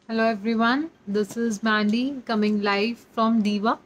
Hello everyone, this is Mandy coming live from Diva.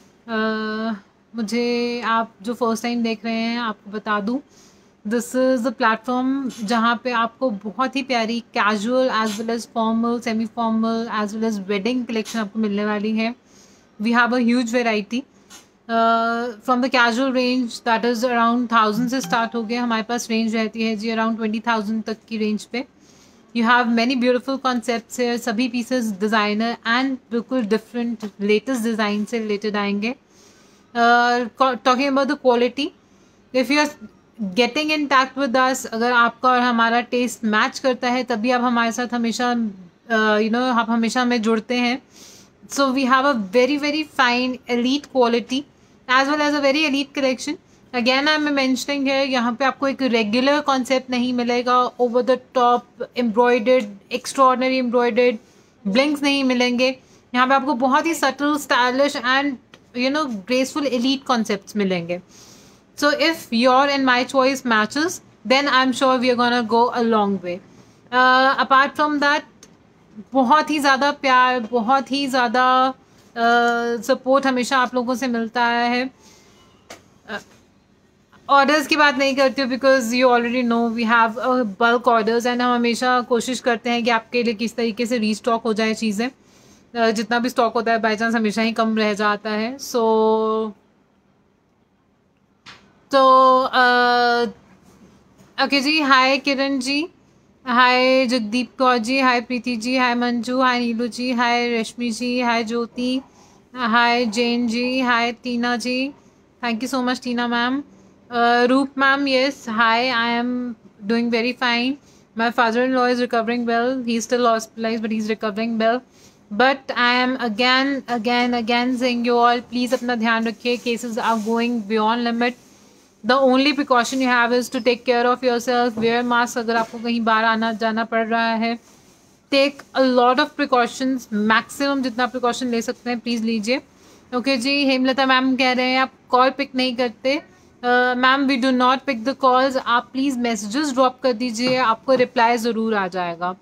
मुझे आप जो फर्स्ट टाइम देख रहे हैं आपको बता दूं, दिस इज़ द प्लेटफॉर्म जहाँ पे आपको बहुत ही प्यारी casual as well as formal, semi formal as well as wedding collection आपको मिलने वाली है. We have a huge variety from the casual range that is around 1000 से स्टार्ट हो गया. हमारे पास रेंज रहती है जी अराउंड 20,000 तक की रेंज पे. You have many beautiful concepts है. सभी पीसेस डिज़ाइनर एंड बिल्कुल डिफरेंट लेटेस्ट डिज़ाइन से रिलेटेड आएंगे. Talking about the quality, if you are getting in tact with us, अगर आपका और हमारा टेस्ट मैच करता है तभी आप हमारे साथ हमेशा आप हमेशा हमें जुड़ते हैं. So we have a very very fine elite quality as well as a very elite collection. Again I'm mentioning here, यहाँ पे आपको एक regular concept नहीं मिलेगा. Over the top embroidered, extraordinary embroidered blinks नहीं मिलेंगे. यहाँ पे आपको बहुत ही subtle, stylish and graceful elite concepts मिलेंगे. So if your and my choice matches, then I'm sure we are gonna go a long way. Apart from that, बहुत ही ज़्यादा प्यार, बहुत ही ज़्यादा सपोर्ट हमेशा आप लोगों से मिलता है. ऑर्डर्स की बात नहीं करती हूँ because you already know we have bulk orders and हम हमेशा कोशिश करते हैं कि आपके लिए किस तरीके से रीस्टॉक हो जाए चीज़ें. जितना भी स्टॉक होता है बाई चांस हमेशा ही कम रह जाता है. तो ओके जी. Hi Kiran ji, hi Jagdeep Kaur ji, hi Preeti ji, hi Manju, hi Neelu ji, hi Rashmi ji, hi Jyoti, hi Jain ji, hi Tina ji. Thank you so much Tina ma'am. Roop ma'am, yes, hi, I am doing very fine. My father-in-law is recovering well. He's still hospitalized, but he's recovering well. But I am again saying you all, please अपना ध्यान रखिए. Cases are going beyond limit. The only precaution you have is to take care of yourself. Wear mask अगर आपको कहीं बाहर आना जाना पड़ रहा है. Take a lot of precautions, maximum जितना प्रिकॉशन ले सकते हैं प्लीज़ लीजिए. ओके जी. हेमलता मैम कह रहे हैं आप कॉल पिक नहीं करते. Ma'am we do not pick the calls. आप प्लीज़ मैसेजेस ड्रॉप कर दीजिए, आपको रिप्लाई ज़रूर आ जाएगा.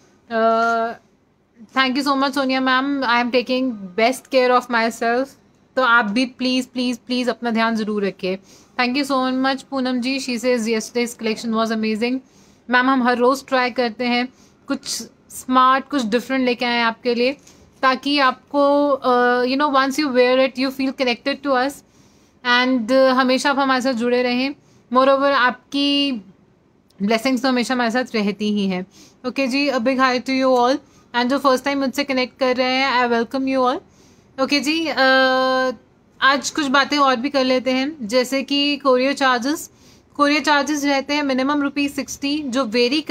Thank you so much Sonia ma'am. I am taking best care of my self. तो आप भी प्लीज़ प्लीज़ प्लीज़ अपना ध्यान ज़रूर रखिए. Thank you so much Poonam ji. She says yesterday's collection was amazing. Ma'am हम हर रोज़ ट्राई करते हैं कुछ स्मार्ट, कुछ डिफरेंट लेके आए आपके लिए, ताकि आपको once you wear it you feel connected to us and हमेशा आप हमारे साथ जुड़े रहें. मोर ओवर आपकी ब्लेसिंग्स तो हमेशा हमारे साथ रहती ही हैं. ओके जी. A big hi to you all and जो फर्स्ट टाइम मुझसे कनेक्ट कर रहे हैं, I welcome you all. Okay जी. आज कुछ बातें और भी कर लेते हैं, जैसे कि कोरियर चार्जेस. कोरियर चार्जेस रहते हैं मिनिमम ₹60, जो वेरी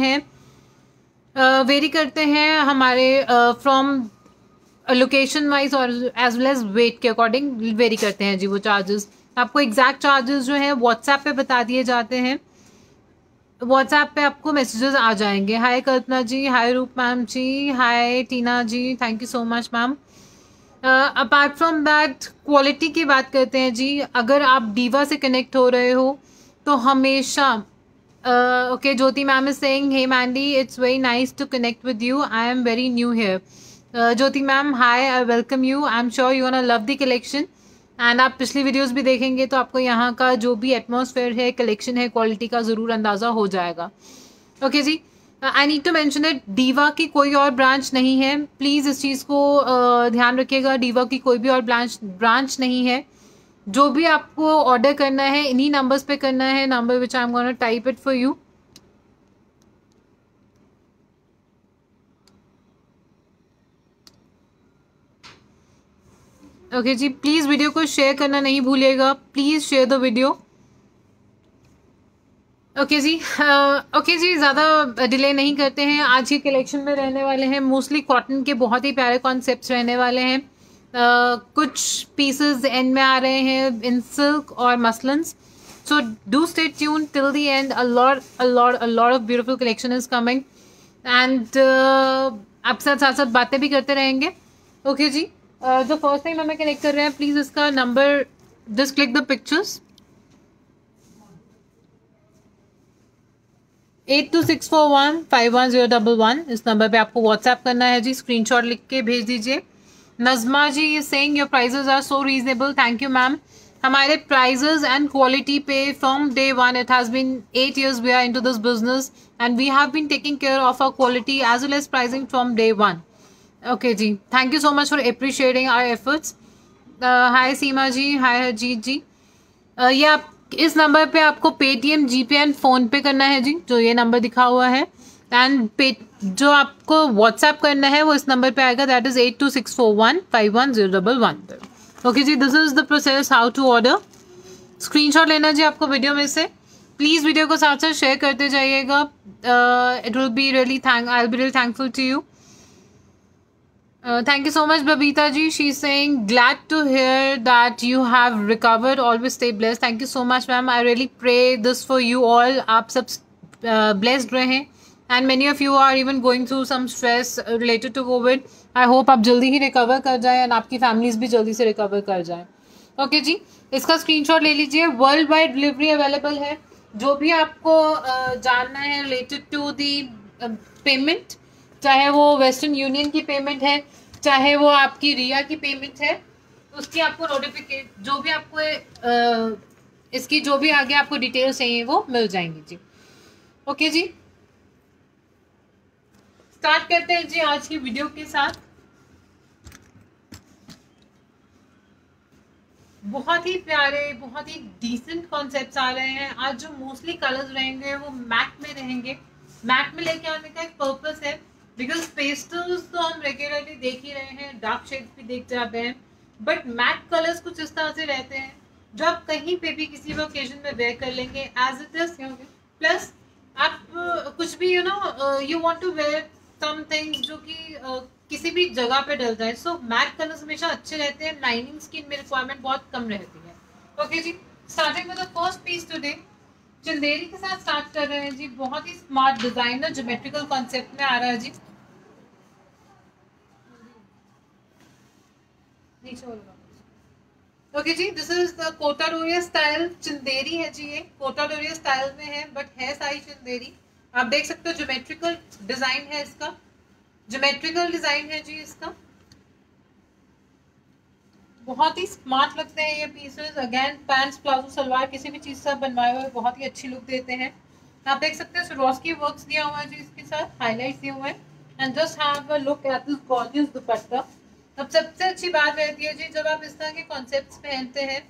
करते हैं हमारे फ्रॉम लोकेशन वाइज और एज वेल एज वेट के अकॉर्डिंग वेरी करते हैं जी वो चार्जेस. आपको एग्जैक्ट चार्जेस जो है व्हाट्सएप पे बता दिए जाते हैं. व्हाट्सएप पे आपको मैसेजेस आ जाएंगे. हाय कल्पना ji, hi Roop ma'am ji, hi Tina ji, thank you so much ma'am. Apart from that quality की बात करते हैं जी. अगर आप डीवा से कनेक्ट हो रहे हो तो हमेशा okay. Jyoti ma'am is saying hey Mandy, it's very nice to connect with you. I am very new here. Jyoti ma'am hi, I welcome you. I am sure you gonna love the collection and आप पिछली videos भी देखेंगे तो आपको यहाँ का जो भी एटमॉस्फेयर है, कलेक्शन है, क्वालिटी का ज़रूर अंदाज़ा हो जाएगा. ओके जी. I need to mention it, Diva की कोई और ब्रांच नहीं है. प्लीज़ इस चीज़ को ध्यान रखिएगा. डीवा की कोई भी और ब्रांच नहीं है. जो भी आपको ऑर्डर करना है इन्हीं नंबर्स पे करना है. Number which I am gonna type it for you. Okay जी. प्लीज़ वीडियो को शेयर करना नहीं भूलिएगा. Please share the video. Okay जी. ओके जी. ज़्यादा डिले नहीं करते हैं. आज की कलेक्शन में रहने वाले हैं मोस्टली कॉटन के बहुत ही प्यारे कॉन्सेप्ट्स रहने वाले हैं. कुछ पीसेस एंड में आ रहे हैं इन सिल्क और muslins. So do stay tune till the end. A lot of beautiful collection is coming and आपके साथ साथ बातें भी करते रहेंगे. ओके जी. जो फर्स्ट टाइम हमें कनेक्ट कर रहे हैं प्लीज़ इसका number just click the pictures. 8264151011 इस नंबर पे आपको व्हाट्सएप करना है जी, स्क्रीनशॉट लिख के भेज दीजिए। Najma ji is saying your prices are so reasonable, thank you ma'am. हमारे प्राइजेस एंड क्वालिटी पे from day one, it has been 8 years we are into this business and we have been taking care of our quality as well as pricing from day one. Okay जी, thank you so much for appreciating our efforts. Hi Seema ji, hi Harjeet ji. ये आप इस number पे आपको Paytm, GPay and phone पे करना है जी, जो ये नंबर दिखा हुआ है। एंड पे जो आपको व्हाट्सएप करना है वो इस नंबर पे आएगा, दैट इज 8264151011 पर। ओके जी, this is the process how to order. Screenshot लेना जी आपको वीडियो में से। प्लीज वीडियो को साथ साथ शेयर करते जाइएगा। It will be really I will be really thankful to you. Thank you so much, Babita ji. She's saying, glad to hear that you have recovered. Always stay blessed. Thank you so much, ma'am. I really pray this for you all. आप सब blessed रहें. And many of you are even going through some stress related to COVID. I hope आप जल्दी ही recover कर जाएं and आपकी families भी जल्दी से recover कर जाएं. Okay जी, इसका screenshot ले लीजिए. World wide delivery available है. जो भी आपको जानना है related to the payment, चाहे वो वेस्टर्न यूनियन की पेमेंट है, चाहे वो आपकी रिया की पेमेंट है, उसकी आपको नोटिफिकेशन जो भी आपको इसकी जो भी आगे आपको डिटेल्स चाहिए वो मिल जाएंगी जी। ओके जी, स्टार्ट करते हैं जी आज की वीडियो के साथ। बहुत ही प्यारे, बहुत ही डिसेंट कॉन्सेप्ट्स आ रहे हैं आज। जो मोस्टली कलर्स रहेंगे वो मैट में रहेंगे। मैट में लेके आने का एक पर्पस है, बिकॉज पेस्टल्स तो हम रेगुलरली देख ही रहे हैं, डार्क शेड्स भी देख जाते हैं, बट मैट कलर्स कुछ इस तरह से रहते हैं जो आप कहीं पे भी किसी भी ओकेजन में वेयर कर लेंगे एज इट इज। प्लस आप कुछ भी you want to wear something जो कि किसी भी जगह पे डल जाए, सो मैट कलर्स हमेशा अच्छे रहते हैं। लाइनिंग्स की इनमें रिक्वायरमेंट बहुत कम रहती है। ओके जी, starting with the first piece today, Chanderi के साथ स्टार्ट कर रहे हैं जी। बहुत ही स्मार्ट डिजाइनर ज्योमेट्रिकल कॉन्सेप्ट में आ रहा है जी। ओके जी, this is the Kota Doria style Chanderi है जी। ये कोटा डोरिया स्टाइल में है बट है सारी चंदेरी। आप देख सकते हो ज्योमेट्रिकल डिजाइन है इसका, ज्योमेट्रिकल डिजाइन है जी इसका। बहुत ही स्मार्ट लगते हैं ये pieces. Again pants, palazzo, salwar किसी भी चीज से बनवाए हुए बहुत ही अच्छी लुक देते हैं। आप देख सकते हैं स्वरोस्की वर्क्स दिया हुआ है जी, इसके साथ हाईलाइट्स दिए हुए हैं। And just have a look at this gorgeous dupatta. अब सबसे अच्छी बात रहती है जी जब आप इस तरह के कॉन्सेप्ट्स पहनते हैं।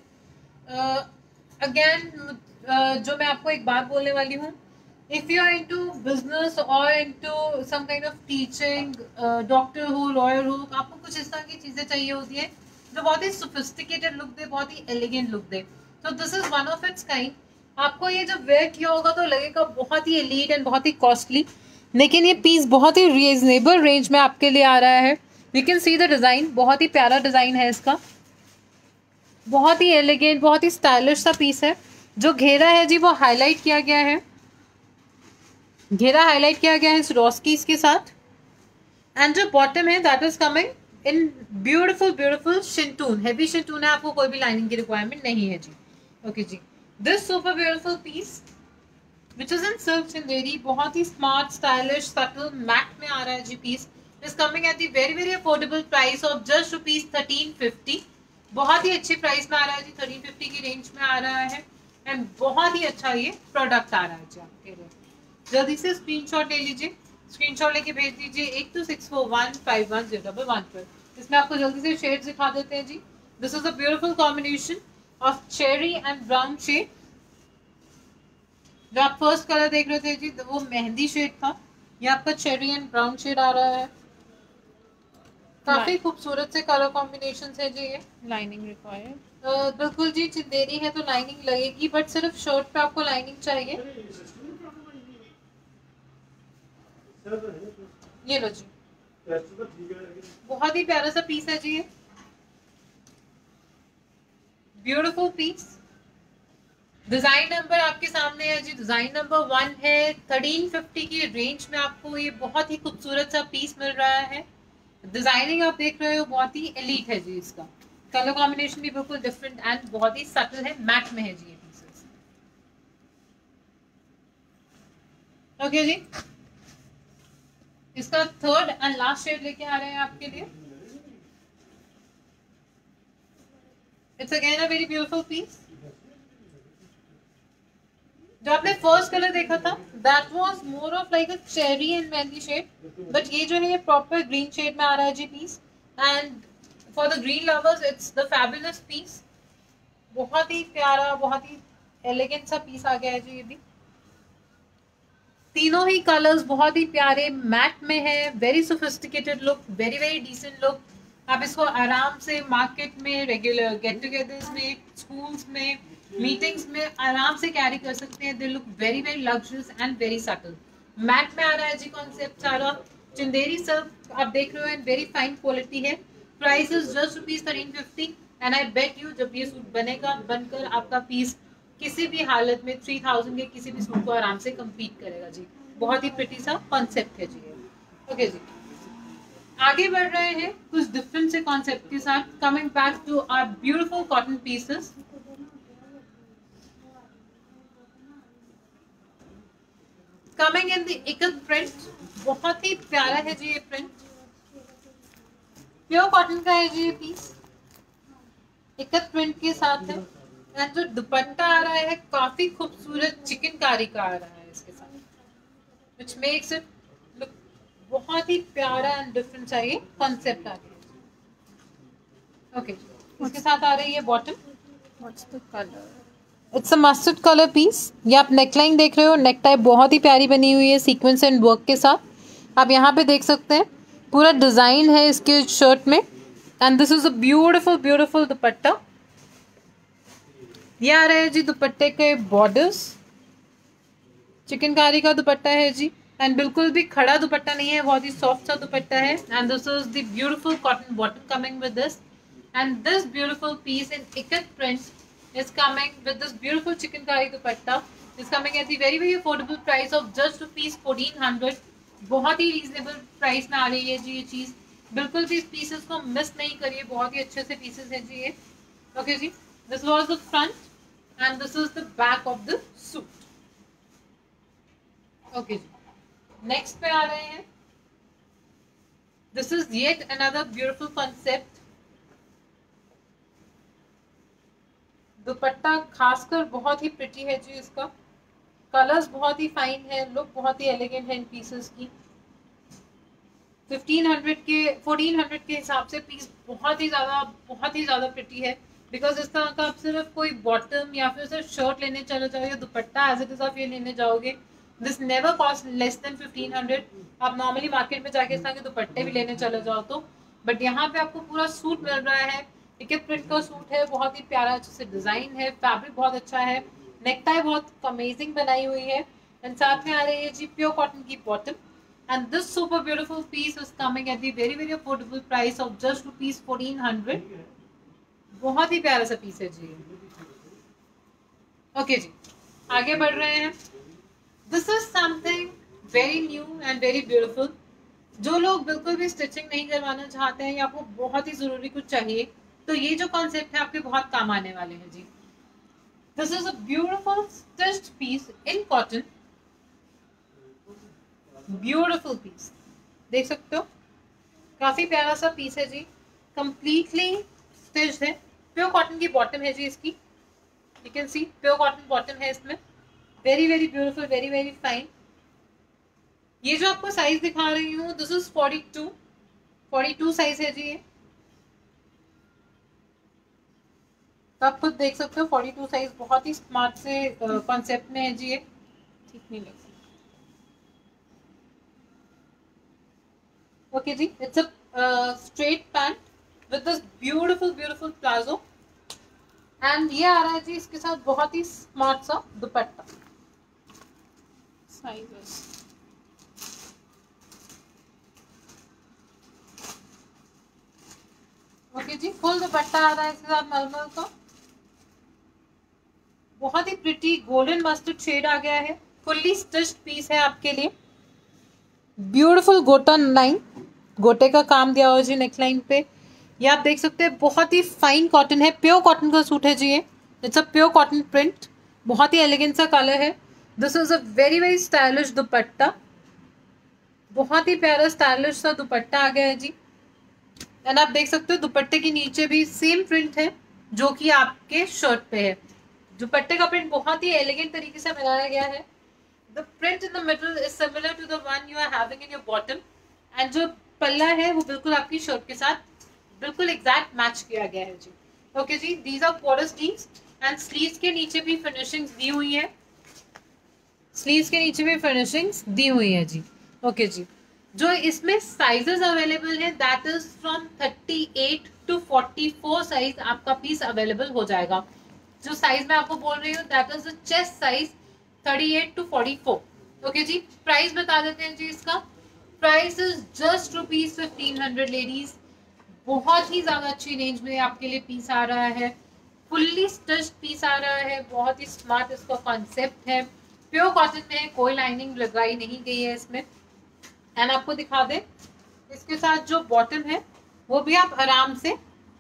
अगेन जो मैं आपको एक बात बोलने वाली हूँ, if you are into business और into some kind of teaching, doctor हो, लॉयर हो, आपको कुछ इस तरह की चीजें चाहिए होती है जो बहुत ही सोफिस्टिकेटेड लुक दे, बहुत ही एलिगेंट लुक दे। तो this is one of its kind. आपको ये जब वेयर किया होगा तो लगेगा बहुत ही एलीट एंड बहुत ही कॉस्टली, लेकिन ये पीस बहुत ही रीजनेबल रेंज में आपके लिए आ रहा है। We can see the design, बहुत ही प्यारा डिजाइन है इसका, बहुत ही एलिगेंट, बहुत ही स्टाइलिश सा पीस है। जो घेरा है जी वो हाईलाइट किया गया है, घेरा हाईलाइट किया गया है स्वरोस्कीज के साथ। एंड जो बॉटम है that is coming in beautiful beautiful shantoon, heavy shantoon है, आपको कोई भी लाइनिंग की रिक्वायरमेंट नहीं है जी। ओके जी, this super beautiful piece which is in silk Chanderi, बहुत ही स्मार्ट, स्टाइलिश, सटल मैट में आ रहा है जी piece. Is coming at the very very affordable price of just ₹1350। बहुत ही अच्छी प्राइस में आ रहा है जी, 1350 की रेंज में आ रहा है। एंड बहुत ही अच्छा ये प्रोडक्ट आ रहा है जी आपके लिए। जल्दी से स्क्रीनशॉट ले लीजिए, स्क्रीनशॉट लेके भेज दीजिए 8264151011 पर। इसमें आपको जल्दी से शेड्स दिखा देते हैं जी। This is a beautiful combination of cherry and brown shade. जो आप फर्स्ट कलर देख रहे थे जी वो मेहंदी शेड था, ये आपका चेरी एंड ब्राउन शेड आ रहा है। काफी खूबसूरत से कलर कॉम्बिनेशन है जी ये। Lining required? बिल्कुल जी, चंदेरी है तो लाइनिंग लगेगी, बट सिर्फ शर्ट पे आपको लाइनिंग चाहिए। ये लो जी, बहुत ही प्यारा सा पीस है जी ये, ब्यूटीफुल पीस। डिजाइन नंबर आपके सामने है जी, डिजाइन नंबर 1 है। 1350 की रेंज में आपको ये बहुत ही खूबसूरत सा पीस मिल रहा है। डिजाइनिंग आप देख रहे हो बहुत ही एलीट है जी इसका। कलर कॉम्बिनेशन भी बिल्कुल डिफरेंट एंड बहुत ही सटल है, मैट में है जी ये पीसेस। ओके जी, इसका थर्ड एंड लास्ट शेड लेके आ रहे हैं आपके लिए। It's again a very beautiful piece. जो आपने फर्स्ट कलर देखा था that was more of like a cherry and mehndi shade, but ये जो है ये प्रॉपर ग्रीन शेड में आ रहा है जी piece. And for the green lovers it's the fabulous piece. बहुत ही प्यारा, बहुत ही एलिगेंट सा पीस आ गया है जी। ये भी तीनों ही कलर्स बहुत ही प्यारे मैट में है। Very sophisticated look, very very decent look. आप इसको आराम से मार्केट में, रेगुलर गेट टुगेदर्स में, स्कूल्स में, मीटिंग्स में आराम से कैरी कर सकते हैं। They look very very luxurious and very subtle. Matte में आ रहा है जी कॉन्सेप्ट सारा। चंदेरी सिल्क आप देख रहे हो एंड वेरी फाइन क्वालिटी है। Price is just ₹1350 and I bet you जब ये सूट बनेगा, बनकर आपका पीस किसी भी हालत में 3000 के किसी भी सूट को आराम से कंप्लीट करेगा जी। बहुत ही प्रिटी सा कॉन्सेप्ट है जी। ओके जी, आगे बढ़ रहे हैं कुछ डिफरेंट से कॉन्सेप्ट के साथ। Coming back to our beautiful cotton pieces. Coming in the ikat print, बहुत ही प्यारा है जी ये प्रिंट। प्योर कॉटन का है जी ये पीस, इकत प्रिंट के साथ है। एंड जो दुपट्टा आ रहा है काफी खूबसूरत चिकनकारी का आ रहा है इसके साथ, which makes it look बहुत ही प्यारा एंड डिफरेंट सा ये कॉन्सेप्ट आ गया। ओके, इसके साथ आ रही है bottom. What's the colour? It's a mustard colour piece. ये आप नेकलाइन देख रहे हो, नेक टाइप बहुत ही प्यारी बनी हुई है सीक्वेंस एंड वर्क के साथ। आप यहाँ पे देख सकते हैं पूरा डिजाइन है इसके शर्ट में। And this is a beautiful beautiful dupatta. ये आ रहा है जी दुपट्टे के बॉर्डर्स, चिकनकारी का दुपट्टा है जी। एंड बिल्कुल भी खड़ा दुपट्टा नहीं है, बहुत ही सॉफ्ट सा दुपट्टा है। And this is the beautiful cotton bottom coming with this. And this beautiful piece in ikat print is coming with this beautiful chikankari dupatta. Is coming at the very very affordable price of just ₹1400। बहुत ही reasonable price में आ रही है जी ये चीज। बिल्कुल भी इस पीसेस को मिस नहीं करिए, बहुत ही अच्छे से पीसेस है जी ये। ओके जी, this was the front and this is the back of the suit. Okay जी, next पे आ रहे हैं। This is yet another beautiful concept. दुपट्टा खासकर बहुत ही प्रिटी है जी इसका। कलर्स बहुत ही फाइन है, लुक बहुत ही एलिगेंट है इन पीसेस की। 1400 के हिसाब से पीस बहुत ही ज्यादा प्रिटी है। बिकॉज इस तरह का आप सिर्फ कोई बॉटम या फिर सिर्फ शर्ट लेने चले जाओ या दुपट्टा एज इट इज आप ये लेने जाओगे, this never cost less than 1500। आप नॉर्मली मार्केट में जाके इस तरह के दुपट्टे भी लेने चले जाओ तो, बट यहाँ पे आपको पूरा सूट मिल रहा है। इकत प्रिंट का सूट है, बहुत ही प्यारा अच्छे से डिजाइन है, फैब्रिक बहुत अच्छा है, नेकटाई बहुत अमेजिंग बनाई हुई है। एंड साथ में आ रही है जी प्योर कॉटन की bottom. And this super beautiful piece is coming at the very very affordable price of just ₹1400। बहुत ही प्यारा सा पीस है जी। ओके जी, आगे बढ़ रहे हैं। This is something very new and very beautiful. जो लोग बिल्कुल भी स्टिचिंग नहीं करवाना चाहते हैं या आपको बहुत ही जरूरी कुछ चाहिए, तो ये जो कॉन्सेप्ट है आपके बहुत काम आने वाले हैं जी। This is a beautiful stitched piece in cotton. Beautiful piece देख सकते हो, काफी प्यारा सा पीस है जी, कंप्लीटली स्टिच्ड है। प्योर कॉटन की बॉटम है जी इसकी, you can see pure cotton bottom है इसमें। Very very beautiful, very very fine. ये जो आपको साइज दिखा रही हूँ दिस इज 42 साइज है जी ये। तो आप खुद देख सकते हो 42 साइज बहुत ही स्मार्ट से कॉन्सेप्ट में है जी ये। ठीक नहीं लग ओके जी, it's a straight pant with this beautiful beautiful palazzo. And ये आ रहा है जी इसके साथ बहुत ही स्मार्ट सा दुपट्टा। साइजेस ओके जी, फुल दुपट्टा आ रहा है इसके साथ मलमल का। बहुत ही प्रिटी गोल्डन मस्टर्ड शेड आ गया है। फुल्ली स्टिच्ड पीस है आपके लिए। ब्यूटीफुल गोटा लाइन, गोटे का काम दिया हुआ जी नेकलाइन पे। ये आप देख सकते हैं बहुत ही फाइन कॉटन है, प्योर कॉटन का सूट है जी ये। It's a pure cotton print, बहुत ही एलिगेंट सा कलर है। This is a very stylish dupatta, बहुत ही प्यारा स्टाइलिश सा दुपट्टा आ गया है जी। एंड आप देख सकते हो दुपट्टे के नीचे भी सेम प्रिंट है जो कि आपके शर्ट पे है। दुपट्टे का प्रिंट बहुत ही एलिगेंट तरीके से बनाया गया है। The print in the middle is similar to the one you are having in your bottom, and जो पल्ला है वो बिल्कुल आपकी शर्ट के साथ बिल्कुल एग्जैक्ट मैच किया गया है जी। ओके जी, these are quarter sleeves and sleeves के नीचे भी फिनिशिंग्स दी हुई है, स्लीव्स के नीचे भी फिनिशिंग्स दी हुई है जी। ओके जी, जो इसमें साइजेस अवेलेबल है that is from 38 to 44 size आपका पीस अवेलेबल हो जाएगा। जो साइज मैं आपको बोल रही हूँ that is the chest size 38 to 44। Okay जी, प्राइस बता देते हैं जी। इसका प्राइस इज जस्ट ₹1500 लेडीज। बहुत ही ज्यादा अच्छी रेंज में आपके लिए पीस आ रहा है, फुल्ली स्टिच्ड पीस आ रहा है, बहुत ही स्मार्ट इसका कॉन्सेप्ट है। प्योर कॉटन में है, कोई लाइनिंग लगाई नहीं गई है इसमें। एंड आपको दिखा दे इसके साथ जो बॉटम है वो भी आप आराम से,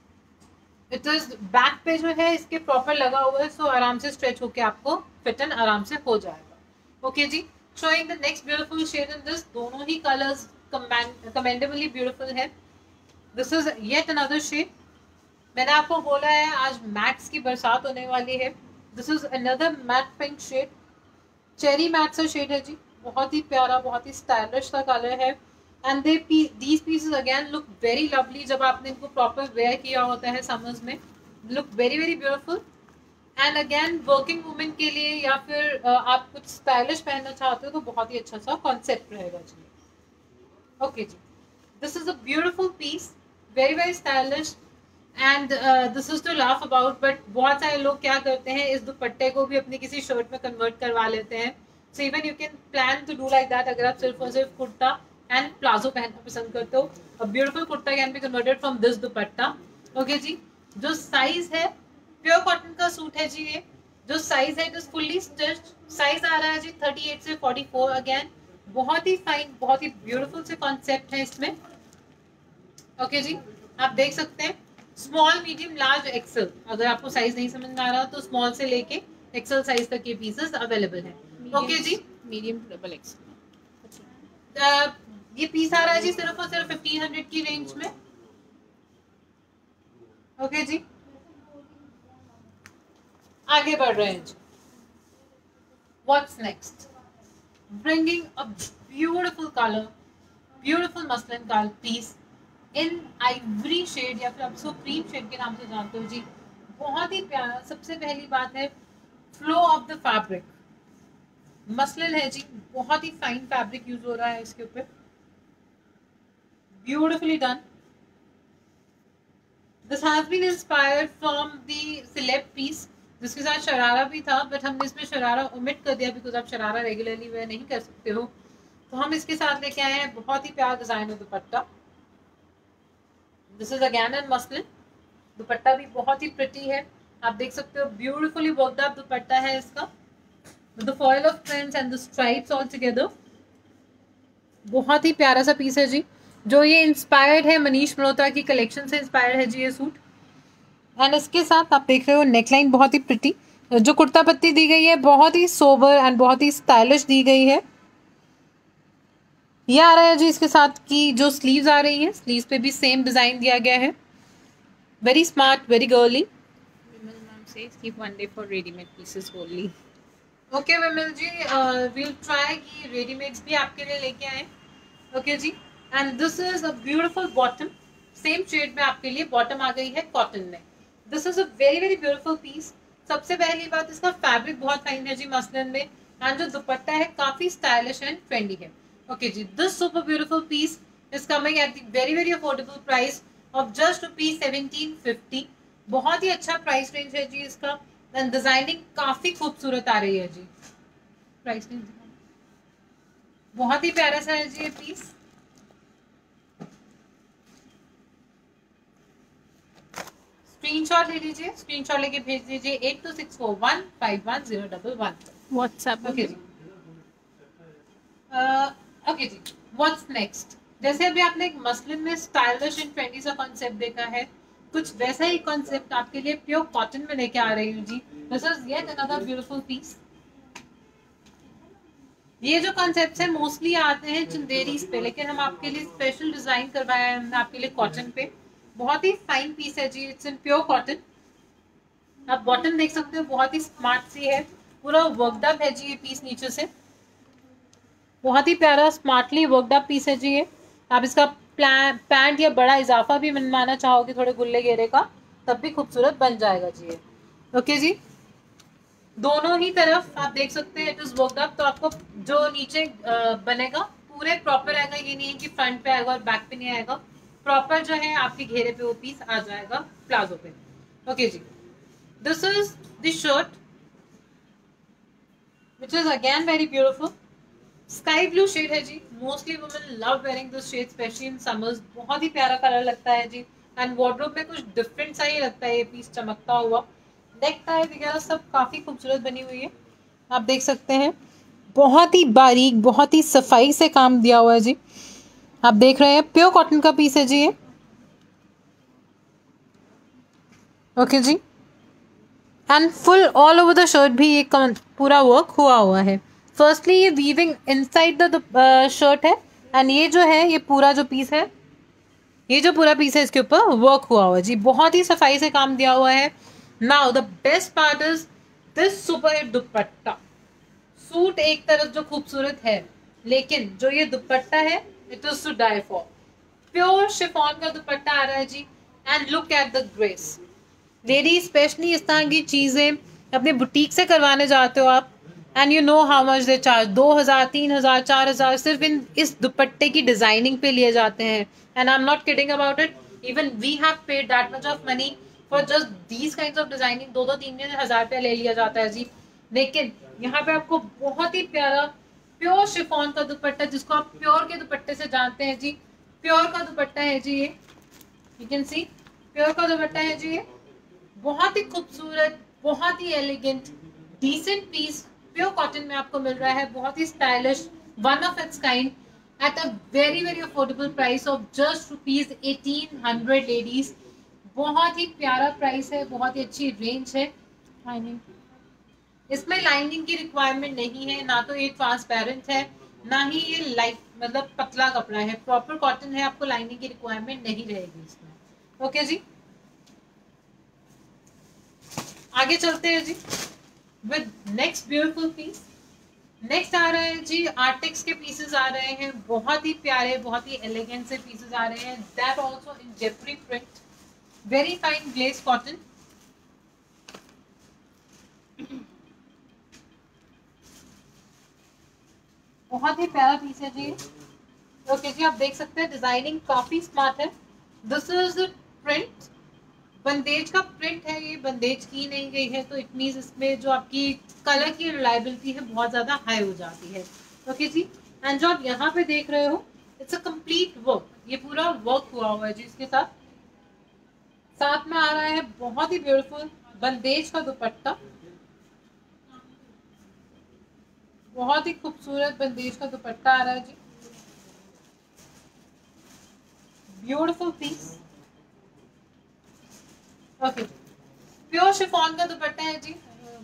इट इज बैक पे जो है इसके प्रॉपर लगा हुआ है, सो आराम से स्ट्रेच होके आपको फिटन आराम से हो जाएगा। ओके जी, showing the next beautiful shade in this, दोनों ही कलर्स कमेंडेबली ब्यूटीफुल है। This is yet another shade. मैंने आपको बोला है आज मैट्स की बरसात होने वाली है। This is another matte pink shade, cherry matte सा शेड है जी, बहुत ही प्यारा, बहुत ही स्टाइलिश सा कलर है। And these pieces again look very lovely, जब आपने इनको प्रॉपर वेयर किया होता है समर्स में, look very beautiful. And again working women के लिए या फिर आप कुछ स्टाइलिश पहनना चाहते हो तो बहुत ही अच्छा सा कॉन्सेप्ट रहेगा जी। ओके जी, this is a beautiful piece, very stylish and this is to laugh about. But बहुत सारे लोग क्या करते हैं, इस दुपट्टे को भी अपनी किसी शर्ट में कन्वर्ट करवा लेते हैं। So even you can plan to do like that. अगर आप सिर्फ और सिर्फ कुर्ता एंड प्लाजो पहनना पसंद करते हो, a beautiful kurta can be converted from this dupatta. Okay जी, जो साइज है प्योर कॉटन का सूट है जी ये। जो साइज है it is fully stitched, size आ रहा है जी 38 से 44। अगेन बहुत ही फाइन, बहुत ही ब्यूटीफुल से कॉन्सेप्ट है इसमें। ओके जी, आप देख सकते हैं स्मॉल, मीडियम, लार्ज, एक्सेल। अगर आपको साइज नहीं समझ में आ रहा तो स्मॉल से लेके एक्सेल साइज तक के पीसेस अवेलेबल है। ओके जी, मीडियम टू डबल एक्सेल। ये पीस आ रहा है जी सिर्फ और सिर्फ 1500 की रेंज में। ओके जी, आगे बढ़ रहे हैं जी। What's next, bringing a beautiful colour, beautiful muslin colour piece in ivory shade या फिर आप सुप्रीम शेड के नाम से जानते हो जी। बहुत ही प्यारा। सबसे पहली बात है flow of the fabric, muslin है जी, बहुत ही फाइन फैब्रिक यूज हो रहा है इसके ऊपर, beautifully done. This has been inspired from the celeb piece जिसके साथ शरारा भी था, बट हमने इसमें शरारा ओमिट कर दिया बिकॉज आप शरारा रेगुलरली वेयर नहीं कर सकते हो, तो हम इसके साथ लेके आए हैं बहुत ही प्यारा design dupatta. This is again an muslin, dupatta भी बहुत ही प्रिटी है, आप देख सकते हो ब्यूटीफुली वर्कड अप दुपट्टा है इसका, with the foil of prints and the stripes all together। बहुत ही प्यारा सा पीस है जी, जो ये इंस्पायर्ड है मनीष मल्होत्रा की कलेक्शन से इंस्पायर्ड है जी ये सूट। एंड इसके साथ आप देख रहे हो नेकलाइन बहुत ही प्रिटी, जो कुर्ता पत्ती दी गई है बहुत ही सोबर एंड बहुत ही स्टाइलिश दी गई है। ये आ रहा है जी इसके साथ की जो स्लीव्स आ रही है, स्लीव्स पे भी सेम डिजाइन दिया गया है, very smart, very girly. Ma'am says keep one day for ready-made pieces only। Okay Vimal ji, we'll try कि रेडीमेड्स भी आपके लिए लेके आए। ओके जी, and this is a beautiful bottom, same shade में आपके लिए बॉटम आ गई है कॉटन में। This is a very beautiful piece. सबसे पहली बात इसका फैब्रिक बहुत फाइन है जी मसलिन में, एंड जो दुपट्टा है काफी स्टाइलिश एंड ट्रेंडी है। ओके जी, this super beautiful piece is coming at the very affordable price of just ₹1750। बहुत ही अच्छा प्राइस रेंज है जी इसका, एंड डिजाइनिंग काफी खूबसूरत आ रही है जी। प्राइस रेंज बहुत ही प्यारा सा है जी ये पीस। स्क्रीनशॉट ले लीजिए, स्क्रीनशॉट लेके भेज दीजिए 8264151011 व्हाट्सएप। ओके जी, ओके जी, व्हाट्स नेक्स्ट। जैसे अभी आपने एक मसलिन में स्टाइलिश एंड ट्रेंडी सा कॉन्सेप्ट देखा है, कुछ वैसा ही कॉन्सेप्ट आपके लिए प्योर कॉटन में लेके आ रही हूँ जी। This is yet another beautiful piece. ये जो कॉन्सेप्ट है मोस्टली आते हैं चंदेरीज पे, लेकिन हम आपके लिए स्पेशल डिजाइन करवाया है हमने आपके लिए कॉटन पे। बहुत ही फाइन पीस है जी, इट्स इन प्योर कॉटन। आप बॉटम देख सकते हो, बहुत ही स्मार्ट सी है, पूरा वर्कड अप है जी ये पीस नीचे से। बहुत ही प्यारा स्मार्टली वर्कड अप पीस है जी ये। आप इसका पैंट या बड़ा इजाफा भी बनवाना चाहोगे थोड़े गुल्ले घेरे का, तब भी खूबसूरत बन जाएगा जी ये। ओके जी, दोनों ही तरफ आप देख सकते हैं इट इज वर्कड अप। तो आपको जो नीचे बनेगा पूरे प्रॉपर आएगा, ये नहीं है कि फ्रंट पे आएगा और बैक पे नहीं आएगा। प्रॉपर जो है आपके घेरे पे वो पीस आ जाएगा प्लाजो पे। ओके जी, this is the shirt which is again very beautiful. Sky blue shade है जी, mostly women love wearing this shade specially in summers. बहुत ही प्यारा कलर लगता है जी, एंड वार्डरोब में कुछ डिफरेंट सा ही लगता है ये पीस चमकता हुआ। नेक टाई वगैरह सब काफी खूबसूरत बनी हुई है, आप देख सकते हैं। बहुत ही बारीक, बहुत ही सफाई से काम दिया हुआ है जी। आप देख रहे हैं प्योर कॉटन का पीस है जी ये। ओके जी, and full all over the shirt भी ये पूरा वर्क हुआ है। फर्स्टली ये वीविंग इनसाइड द शर्ट है, एंड ये जो है ये पूरा जो पीस है, ये जो पूरा पीस है इसके ऊपर वर्क हुआ है जी। बहुत ही सफाई से काम दिया हुआ है। Now the best part is this super hit dupatta. Suit एक तरफ जो खूबसूरत है, लेकिन जो ये दुपट्टा है it is to die for. Pure chiffon का दुपट्टा आ रहा है जी, and look at the grace. Lady specially इस तरह की चीजें अपने बुटीक से करवाने जाते हो आप, and you know how much they charge. 2000, 3000, 4000 सिर्फ इस दुपट्टे की डिजाइनिंग पे लिए जाते हैं। And I am not kidding about it, even we have paid that much of money for just these kinds of designing. 2-3 हजार रुपया ले लिया जाता है जी। लेकिन यहाँ पे आपको बहुत ही प्यारा प्योर शिफॉन का दुपट्टा, जिसको आप प्योर के दुपट्टे से जानते हैं जी, प्योर का दुपट्टा है जी ये। यू कैन सी प्योर का दुपट्टा है जी ये। बहुत ही खूबसूरत, बहुत ही elegant, decent piece pure cotton में आपको मिल रहा है। बहुत ही stylish, one of its kind, at a very very affordable price of just ₹1800 ladies. बहुत ही प्यारा प्राइस है, बहुत ही अच्छी रेंज है। इसमें लाइनिंग की रिक्वायरमेंट नहीं है, ना तो ये ट्रांसपेरेंट है, ना ही ये लाइट मतलब पतला कपड़ा है। प्रॉपर कॉटन है, आपको लाइनिंग की रिक्वायरमेंट नहीं रहेगी इसमें। ओके जी, आगे चलते हैं जी with next beautiful piece. Next आ रहे हैं जी आर्टिक्स के पीसेस आ रहे हैं, बहुत ही प्यारे, बहुत ही एलिगेंट से पीसेस आ रहे हैं। दैट आल्सो इन जेपरी print, very fine glaze cotton. बहुत ही प्यारा पीस है जी। ओके जी, आप देख सकते हैं डिजाइनिंग काफी स्मार्ट है। दिस इज प्रिंट, बंदेज का प्रिंट है ये, बंदेज की नहीं गई है, तो इट मीन्स इसमें जो आपकी कलर की रिलायबिलिटी है बहुत ज्यादा हाई हो जाती है। ओके जी, एंड जो आप यहाँ पे देख रहे हो इट्स अ कंप्लीट वर्क, ये पूरा वर्क हुआ है जी। इसके साथ साथ में आ रहा है बहुत ही ब्यूटीफुल बंदेज का दुपट्टा, बहुत ही खूबसूरत बंदेज का दुपट्टा आ रहा है जी। Beautiful piece. Okay, pure chiffon का दुपट्टा है जी।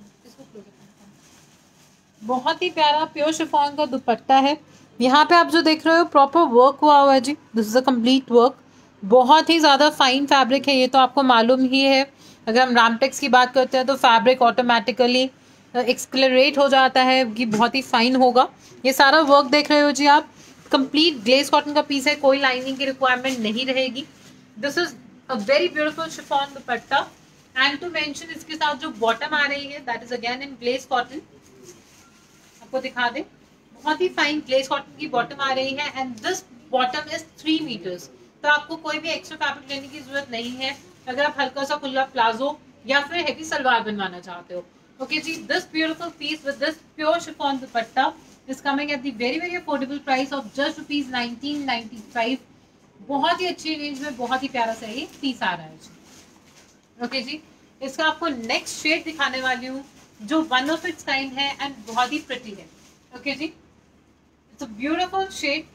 बहुत ही प्यारा प्योर शिफॉन का दुपट्टा है। यहाँ पे आप जो देख रहे हो प्रॉपर वर्क हुआ है जी। This is a complete work, बहुत ही ज़्यादा फाइन फैब्रिक है, ये तो आपको मालूम ही है। अगर हम रामटेक्स की बात करते हैं तो फैब्रिक ऑटोमेटिकली एक्सक्लरेट हो जाता है कि बहुत ही फाइन होगा। ये सारा वर्क देख रहे हो जी आप, कंप्लीट ग्लेज कॉटन का पीस है, कोई लाइनिंग की रिक्वायरमेंट नहीं रहेगी। This is a very beautiful chiffon dupatta, and to mention इसके साथ जो बॉटम आ रही है that is again in glaze cotton. आपको दिखा दे, बहुत ही फाइन ग्लेज कॉटन की बॉटम आ रही है, and this bottom is 3 metres. तो आपको कोई भी एक्स्ट्रा फैब्रिक लेने की जरूरत नहीं है अगर आप हल्का सा खुला प्लाजो या फिर हेवी सलवार बनवाना चाहते हो। ओके जी, this beautiful piece with this pure chiffon dupatta is coming at the very very affordable price of just ₹1995। बहुत ही अच्छी रेंज में बहुत ही प्यारा सा ये पीस आ रहा है जी। ओके जी, इसका आपको नेक्स्ट शेड दिखाने वाली हूँ जो वन ऑफ इट्स काइंड है एंड बहुत ही प्रिटी है। ओके जी, इट्स अ ब्यूटीफुल शेड।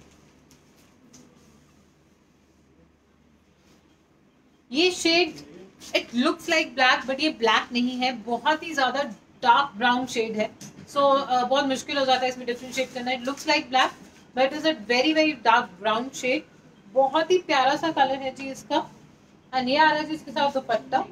ये shade it looks like black, but ये ब्लैक नहीं है, बहुत ही ज्यादा डार्क ब्राउन शेड है। सो बहुत मुश्किल हो जाता है इसमें डिफ्रेंशिएट करना. It looks like black but is a very very dark brown shade. बहुत ही प्यारा सा कलर है जी इसका. एंड ये आ रहा है जी इसके साथ दुपट्टा.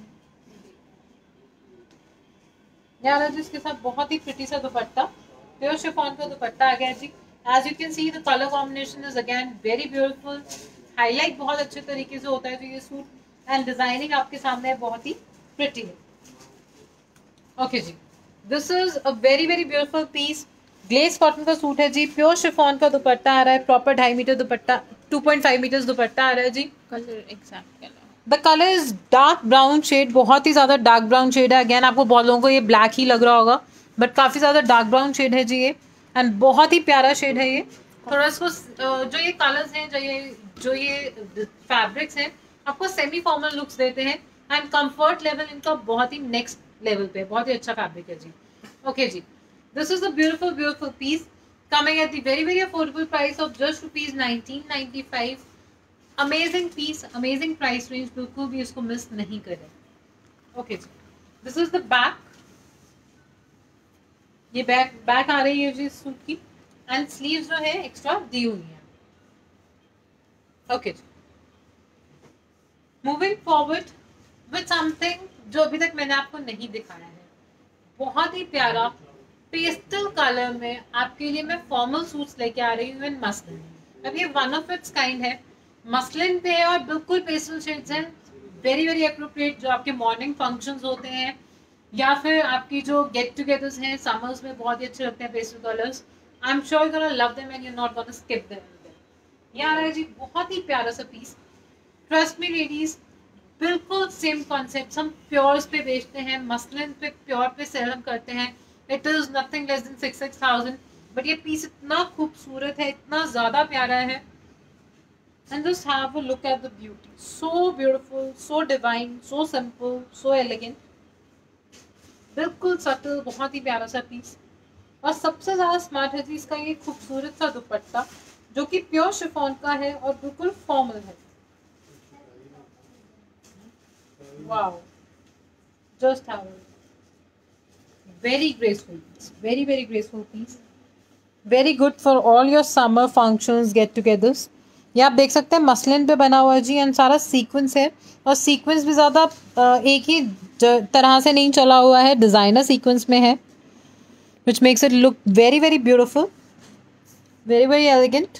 ये आ रहा है जी इसके साथ बहुत ही प्रिटी सा दुपट्टा. प्योर शिफॉन का दुपट्टा आ गया जी. As you can see the colour combination is again very beautiful. Highlight बहुत अच्छे तरीके से होता है जी ये सूट. एंड डिजाइनिंग आपके सामने है बहुत ही प्रिटी है. ओके जी, this is a very very beautiful piece. Glaze cotton का सूट है जी. प्योर शिफॉन का दुपट्टा आ रहा है. Proper 2.5 metre dupatta, 2.5 metre dupatta आ रहा है जी. Color exact color. The colour is dark brown shade. बहुत ही ज्यादा डार्क ब्राउन शेड है. अगेन आपको बहुत लोगों को ये ब्लैक ही लग रहा होगा बट काफी ज्यादा डार्क ब्राउन शेड है जी ये. एंड बहुत ही प्यारा शेड है ये. थोड़ा इसको जो ये कलर्स हैं, जो ये फैब्रिक्स हैं, आपको सेमी फॉर्मल लुक्स देते हैं. एंड कंफर्ट लेवल इनका बहुत ही नेक्स्ट लेवल पे. बहुत ही अच्छा फैब्रिक है जी. ओके जी, this is a beautiful beautiful piece coming at the very very affordable price of just rupees 1995. Amazing piece, amazing price range. बिल्कुल भी इसको मिस नहीं करें. ओके जी, दिस इज द बैक. ये बैक आ रही है जी सूट की. एंड स्लीव्स जो है एक्स्ट्रा दी हुई है. ओके जी, मूविंग फॉरवर्ड विद समथिंग जो अभी तक मैंने आपको नहीं दिखाया है. बहुत ही प्यारा पेस्टल कलर में आपके लिए मैं फॉर्मल सूट्स लेके आ रही हूँ इन मसलिन. अब ये वन ऑफ इट्स काइंड है. मसलिन पे है और बिल्कुल पेस्टल शेड्स हैं. वेरी वेरी अप्रोप्रिएट जो आपके मॉर्निंग फंक्शंस होते हैं या फिर आपकी जो गेट टुगेदर्स हैं समर्स में बहुत ही अच्छे लगते हैं pastel colours. I am sure you gonna love them and you are not gonna skip them. ये आ रहा है जी बहुत ही प्यारा सा पीस. ट्रस्ट मी लेडीज, बिल्कुल सेम कॉन्सेप्ट हम प्योर्स पे बेचते हैं. मसलिन पे प्योर पे सेल हम करते हैं. It is nothing less than 6,000. But ये पीस इतना खूबसूरत है, इतना ज्यादा प्यारा है. And just have a look at the beauty. So beautiful, so divine, so simple, so elegant. बिल्कुल सटल, बहुत ही प्यारा सा पीस. और सबसे ज्यादा स्मार्ट है जी इसका ये खूबसूरत सा दुपट्टा जो कि प्योर शिफॉन का है और बिल्कुल फॉर्मल है. Wow, just have it. Very graceful piece, very very graceful piece. Very good for all your summer functions, get togethers. ये आप देख सकते हैं मसलिन पे बना हुआ है जी. एंड सारा सीक्वेंस है और सीक्वेंस भी ज़्यादा एक ही तरह से नहीं चला हुआ है, डिज़ाइनर सीक्वेंस में है which makes it look very very beautiful, very very elegant.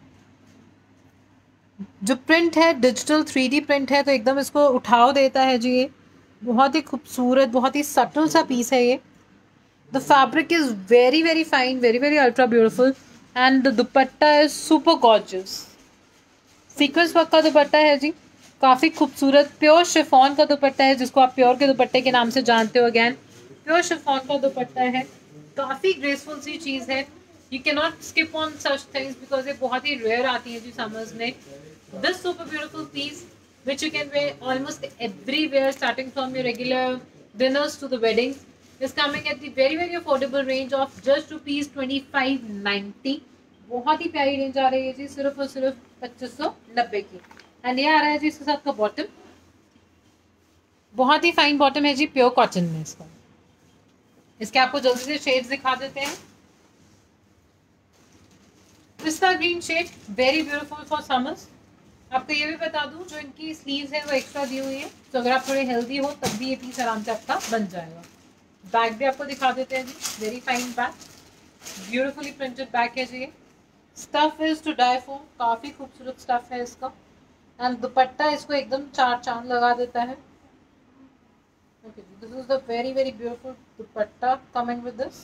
जो प्रिंट है डिजिटल 3D प्रिंट है तो एकदम इसको उठाव देता है जी. ये बहुत ही खूबसूरत, बहुत ही सटल सा पीस है ये. The fabric is very very fine, very very ultra beautiful. And the dupatta is super gorgeous. Sequence work का दुपट्टा है जी. काफ़ी खूबसूरत प्योर शिफॉन का दुपट्टा है जिसको आप प्योर के दुपट्टे के नाम से जानते हो. अगैन प्योर शिफॉन का दुपट्टा है. काफ़ी ग्रेसफुल सी चीज़ है. You can not skip on such things because ये बहुत ही रेयर आती है जी समर्स में. This super beautiful piece which you can wear almost everywhere starting from your regular dinners to the weddings is coming at the very very affordable range of just rupees 2590. बहुत ही प्यारी range आ रही है जी, सिर्फ और सिर्फ 2590 की. एंड ये आ रहा है जी इसके साथ का बॉटम. बहुत ही फाइन बॉटम है जी, प्योर कॉटन में. इसके आपको जल्दी से शेड्स दिखा देते हैं. पिस्ता green shade, very beautiful for summers. आपको ये भी बता दूं जो इनकी स्लीव्स है वो एक्स्ट्रा दी हुई है, तो अगर आप थोड़े हेल्दी हो तब भी ये पीस आराम से आपका बन जाएगा. बैक भी आपको दिखा देते हैं जी. Very fine back, beautifully printed back है जी. Stuff is to die for. काफ़ी खूबसूरत स्टफ है इसका. एंड दुपट्टा इसको एकदम चार चांद लगा देता है. Okay, this is the very very beautiful dupatta coming with this.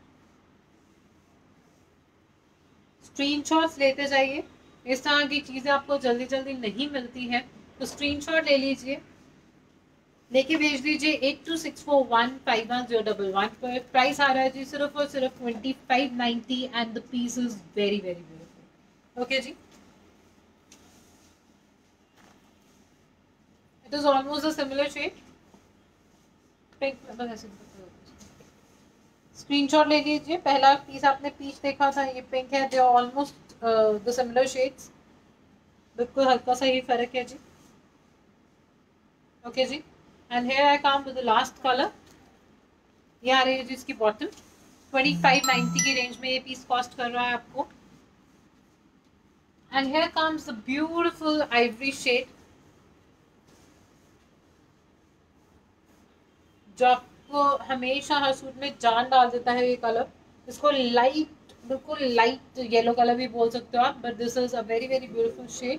Screenshots लेते जाइए. इस तरह की चीज़ें आपको जल्दी जल्दी नहीं मिलती हैं तो स्क्रीनशॉट ले लीजिए, लेके भेज दीजिए 8264151011 पर. प्राइस आ रहा है जी सिर्फ और सिर्फ 2590 and the piece is very very beautiful. Okay जी, it is almost a similar shade. Pink, screenshot ले लीजिए. पहला पीस आपने पीच देखा था, ये पिंक है. They are almost the similar shades. बिल्कुल हल्का सा ही फर्क है जी. ओके जी, and here I come to the last color. ये आ रही है जी इसकी बॉटम. 2590 की रेंज में ये पीस कॉस्ट कर रहा है आपको। And here comes the beautiful ivory shade, जो आपको हमेशा हर सूट में जान डाल देता है ये कलर। इसको लाइट, बिल्कुल लाइट येलो कलर भी बोल सकते हो आप, but this is a very very beautiful shade.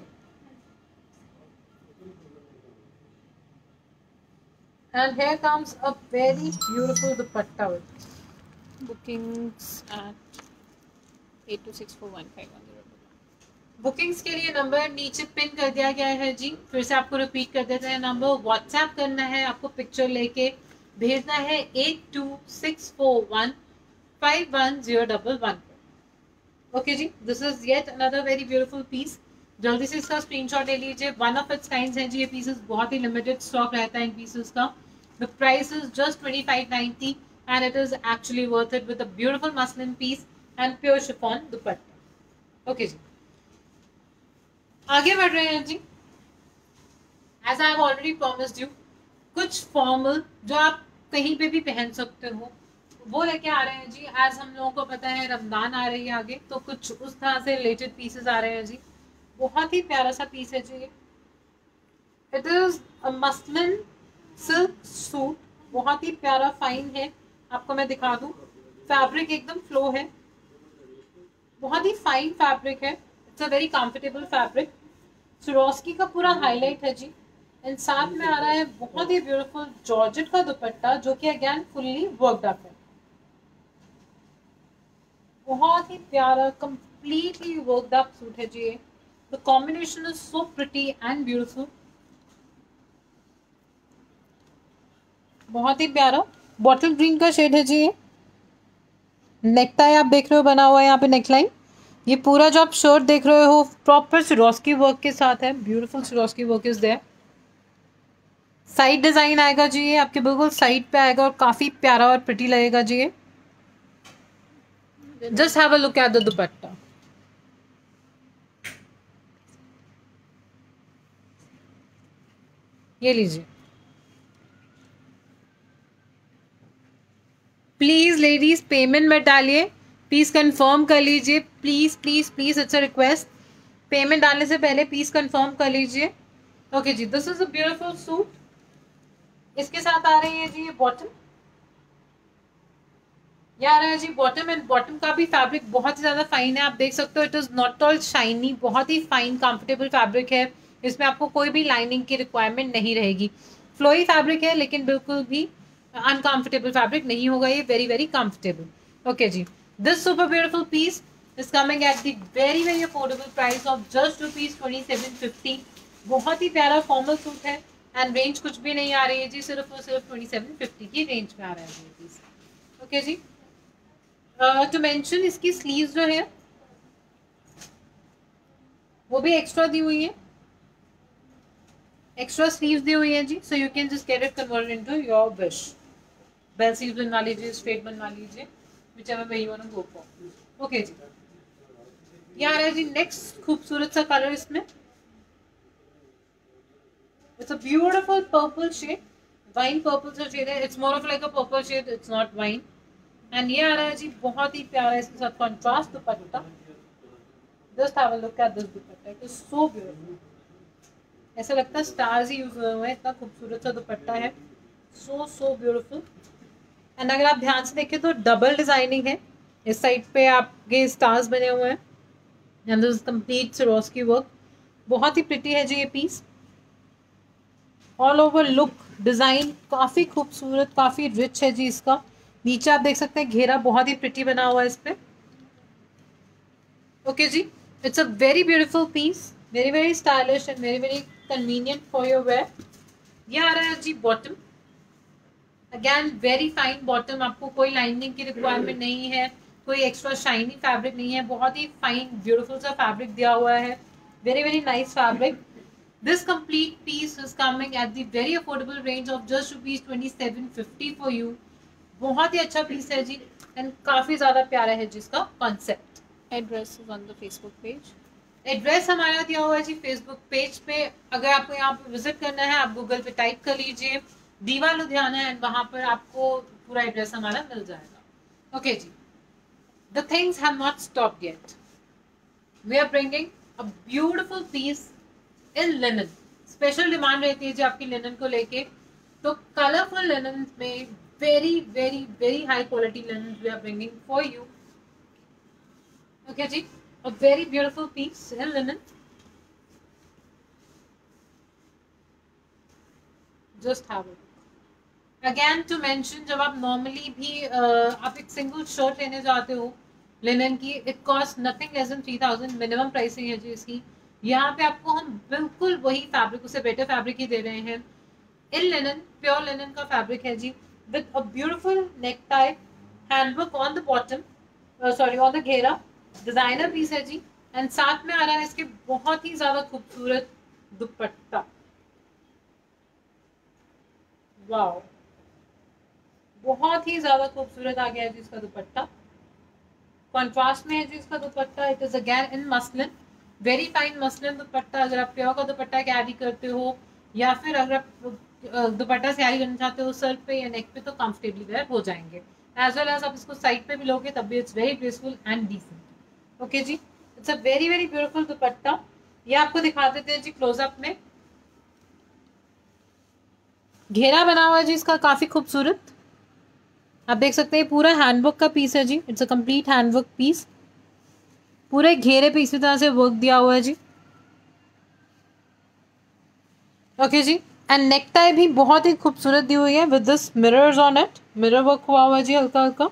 And here comes a very beautiful dupatta with Bookings at 82641510. Bookings के लिए नंबर नीचे पिन कर दिया गया है जी। फिर से आपको रिपीट कर देते हैं नंबर। व्हाट्सएप करना है आपको, पिक्चर लेके भेजना है 8264151011। ओके जी, this is yet another very beautiful piece. जल्दी से इसका स्क्रीनशॉट ले लीजिए। वन ऑफ इट्स काइंड्स है जी ये पीसेस, बहुत ही लिमिटेड स्टॉक रहता है इन पीसेस का। The price is just 2590 and it is actually worth it with a beautiful muslin piece and pure chiffon dupatta. Okay जी, आगे बढ़ रहे हैं जी। As I have already promised you, कुछ फॉर्मल जो आप कहीं पे भी पहन सकते हो वो लेके आ रहे हैं जी। एज हम लोगों को पता है रमजान आ रही है आगे, तो कुछ उस तरह से रिलेटेड पीसेस आ रहे हैं जी। बहुत ही प्यारा सा पीस है जी ये। It is a muslin silk suit, बहुत ही प्यारा फाइन है। आपको मैं दिखा दूं, फैब्रिक एकदम फ्लो है, बहुत ही फाइन फैब्रिक है। It's a very comfortable fabric. Swarovski का पूरा हाईलाइट है जी। एंड साथ में आ रहा है बहुत ही ब्यूटीफुल जॉर्जेट का दुपट्टा, जो कि अगेन फुल्ली वर्कड अप है। बहुत ही प्यारा कंप्लीटली वर्कड अप सूट है जी ये। The combination is so pretty and beautiful, बहुत ही प्यारा। बॉटल ग्रीन का शेड है जी ये। नेकटाई आप देख रहे हो बना हुआ है यहाँ पे नेकलाइन। ये पूरा जो आप शर्ट देख रहे हो प्रॉपर सिरोस्की वर्क के साथ है। Beautiful Swarovski work is there. Side design आएगा जी ये आपके बिल्कुल साइड पे आएगा और काफी प्यारा और प्रिटी लगेगा जी ये। Just have a look at the dupatta. ये लीजिए। प्लीज लेडीज पेमेंट मत डालिए, प्लीज कंफर्म कर लीजिए। Please please please, it's a request. Payment डालने से पहले प्लीज कंफर्म कर लीजिए। ओके जी, this is a beautiful suit. इसके साथ आ रही है जी ये बॉटम। ये आ रहा है जी बॉटम, एंड बॉटम का भी फैब्रिक बहुत ही ज्यादा फाइन है। आप देख सकते हो it is not all shiny, बहुत ही फाइन कंफर्टेबल फैब्रिक है। इसमें आपको कोई भी लाइनिंग की रिक्वायरमेंट नहीं रहेगी। फ्लोई फैब्रिक है लेकिन बिल्कुल भी अनकंफर्टेबल फैब्रिक नहीं होगा ये, वेरी वेरी कंफर्टेबल। ओके जी, this super beautiful piece is coming at the very very affordable price of just ₹2750। बहुत ही प्यारा फॉर्मल सूट है एंड रेंज कुछ भी नहीं आ रही है जी, सिर्फ और सिर्फ 2750 की रेंज में आ रहा है ये पीस। ओके जी, टू मेंशन इसकी स्लीव्स जो है वो भी एक्स्ट्रा दी हुई है, एक्स्ट्रा स्लीव्स दी हुई है जी। So you can just get it convert into your wish. Bell sleeves बनवा लीजिए, स्ट्रेट बनवा लीजिए, whichever way you want to go for. Okay जी, ये आ रहा है जी नेक्स्ट खूबसूरत सा कलर इसमें। It's a beautiful purple shade, wine purple सा शेड है। It's more of like a purple shade, it's not wine. And ये आ रहा है जी बहुत ही प्यारा इसके साथ contrast dupatta. Just have a look at this dupatta, it is so beautiful. ऐसा लगता है स्टार्स ही यूज हुए हैं, इतना खूबसूरत सा दुपट्टा है। सो सो ब्यूटीफुल। एंड अगर आप ध्यान से देखें तो डबल डिजाइनिंग है। इस साइड पे आपके स्टार्स बने हुए हैं and this complete Swarovski work. बहुत ही प्रिटी है जी ये piece. All over look design काफी खूबसूरत, काफी रिच है जी इसका। नीचे आप देख सकते हैं घेरा बहुत ही प्रिटी बना हुआ है इस पे। ओके जी, it's a very beautiful piece, very very stylish and very very convenient for your wear. ये आ रहा है जी bottom. Again very fine bottom, आपको कोई लाइनिंग की रिक्वायरमेंट नहीं है, कोई एक्स्ट्रा शाइनी फैब्रिक नहीं है, बहुत ही फाइन ब्यूटीफुल सा फैब्रिक दिया हुआ है। Very very nice fabric. This complete piece is coming at the very affordable range of just ₹2750 for you. बहुत ही अच्छा पीस है जी एंड काफी ज्यादा प्यारा है जिसका concept. Address is on the Facebook page. Address हमारा दिया हुआ है जी फेसबुक पेज पे। अगर आपको यहाँ पे विजिट करना है आप गूगल पे टाइप कर लीजिए दीवा लुधियाना एंड वहां पर आपको पूरा एड्रेस हमारा मिल जाएगा। ओके जी, The things have not stopped yet. We are bringing a beautiful piece in linen. Special demand रहती है जी आपकी लिनन को लेके, तो कलरफुल लिनन में very very very high quality linen we are bringing for you. Okay जी, a very beautiful piece in linen. Just have it. Again to mention, जब आप नॉर्मली भी आप एक सिंगल शर्ट लेने जाते हो लिनन की, it cost nothing less than 3000 minimum pricing है जी इसकी. यहाँ पे आपको हम बिल्कुल वही फैब्रिक, उससे बेटर फैब्रिक ही दे रहे हैं. इन लिनन, प्योर लिनन का फैब्रिक है जी, with a beautiful neck tie, handwork on the bottom, sorry on the घेरा, डिजाइनर पीस है जी. एंड साथ में आ रहा है इसके बहुत ही ज्यादा खूबसूरत दुपट्टा. वाओ, बहुत ही ज्यादा खूबसूरत आ गया है जी इसका दुपट्टा. कॉन्ट्रास्ट में है जी इसका dupatta. It is again in muslin, very fine muslin dupatta. अगर आप प्योर का दुपट्टा कैरी करते हो या फिर अगर आप दुपट्टा कैरी करना चाहते हो सर पे या नेक पे, तो कंफर्टेबली वेयर हो जाएंगे. एज वेल एज आप इसको साइड पे भी लोगे तब भी it's very graceful and decent. Okay जी, it's a very very beautiful dupatta. ये आपको दिखा देते हैं जी क्लोजअप में. घेरा बना हुआ है जी इसका काफी खूबसूरत. आप देख सकते हैं पूरा हैंडवर्क का पीस है जी. It's a complete handwork piece. पूरे घेरे पे इसी तरह से वर्क दिया हुआ है जी. ओके जी, एंड नेक टाई भी बहुत ही खूबसूरत दी हुई है with this mirrors on it. Mirror work हुआ हुआ है जी हल्का हल्का.